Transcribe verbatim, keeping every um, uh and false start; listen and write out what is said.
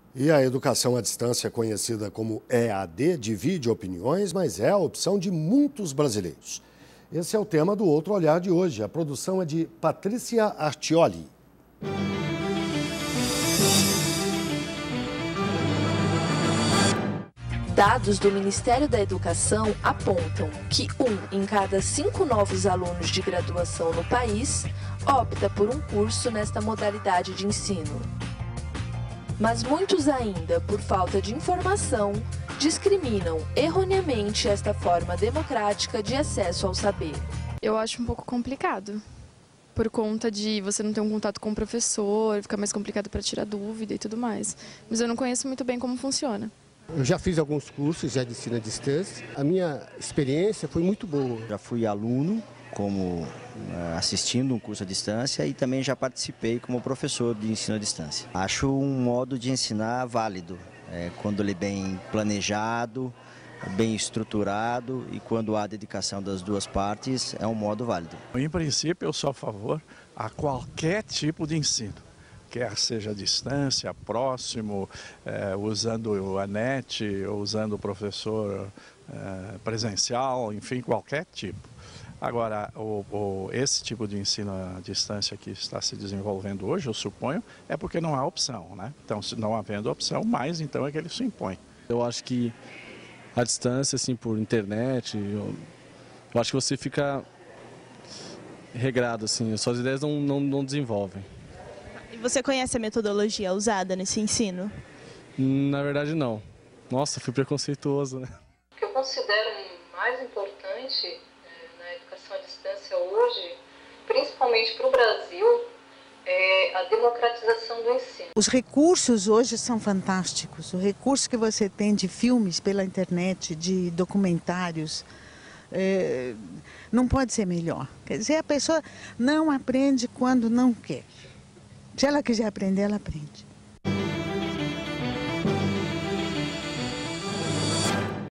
E a educação à distância, conhecida como E A D, divide opiniões, mas é a opção de muitos brasileiros. Esse é o tema do Outro Olhar de hoje. A produção é de Patrícia Artioli. Dados do Ministério da Educação apontam que um em cada cinco novos alunos de graduação no país opta por um curso nesta modalidade de ensino. Mas muitos ainda, por falta de informação, discriminam erroneamente esta forma democrática de acesso ao saber. Eu acho um pouco complicado, por conta de você não ter um contato com o professor, fica mais complicado para tirar dúvida e tudo mais. Mas eu não conheço muito bem como funciona. Eu já fiz alguns cursos já de ensino à distância. A minha experiência foi muito boa. Já fui aluno, como assistindo um curso à distância, e também já participei como professor de ensino à distância. Acho um modo de ensinar válido, é, quando ele é bem planejado, bem estruturado e quando há dedicação das duas partes, é um modo válido. Em princípio, eu sou a favor a qualquer tipo de ensino. Quer seja à distância, próximo, é, usando a net, ou usando o professor é, presencial, enfim, qualquer tipo. Agora, o, o, esse tipo de ensino à distância que está se desenvolvendo hoje, eu suponho, é porque não há opção, né? Então, se não havendo opção, mais então é que ele se impõe. Eu acho que a distância, assim, por internet, eu, eu acho que você fica regrado, assim, suas ideias não, não, não desenvolvem. E você conhece a metodologia usada nesse ensino? Na verdade, não. Nossa, fui preconceituoso, né? O que eu considero mais importante é, na educação à distância hoje, principalmente para o Brasil, é a democratização do ensino. Os recursos hoje são fantásticos. O recurso que você tem de filmes pela internet, de documentários, é, não pode ser melhor. Quer dizer, a pessoa não aprende quando não quer. Se ela quiser aprender, ela aprende.